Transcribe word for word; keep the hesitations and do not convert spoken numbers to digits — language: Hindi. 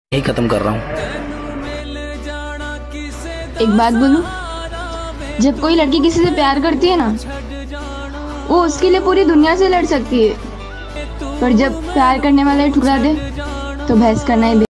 यही खत्म कर रहा हूँ। एक बात बोलूं, जब कोई लड़की किसी से प्यार करती है ना, वो उसके लिए पूरी दुनिया से लड़ सकती है, पर जब प्यार करने वाला ठुकरा दे तो बहस करना ही